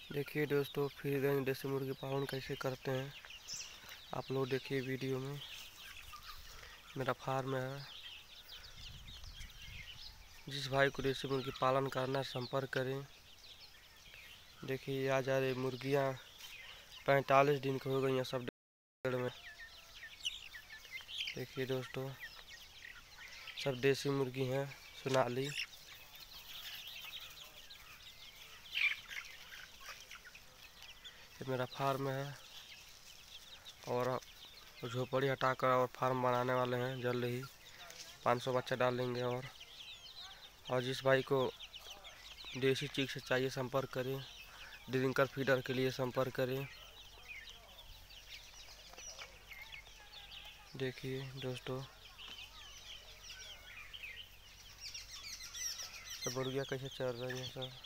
देखिए दोस्तों, free range देसी मुर्गी पालन कैसे करते हैं आप लोग देखिए वीडियो में। मेरा फार्म है। जिस भाई को देसी मुर्गी पालन करना है संपर्क करें। देखिए आज रही मुर्गियाँ 45 दिन की हो गई हैं सब डेढ़ में। देखिए दोस्तों, सब देसी मुर्गी हैं सोनाली। ये मेरा फार्म है और झोपड़ी हटाकर और फार्म बनाने वाले हैं। जल्द ही 500 बच्चा डाल लेंगे। और जिस भाई को देसी चीज से चाहिए संपर्क करें। ड्रिंकर फीडर के लिए संपर्क करें। देखिए दोस्तों, सब मुर्गियाँ कैसे चल रही हैं सब।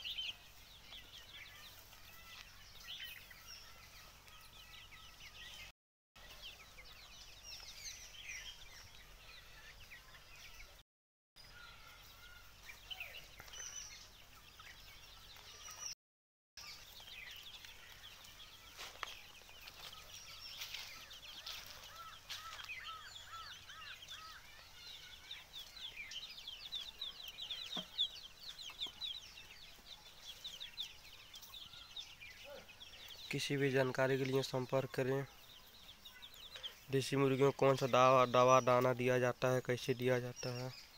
किसी भी जानकारी के लिए संपर्क करें। देसी मुर्गियों को कौन सा दवा दाना दिया जाता है, कैसे दिया जाता है।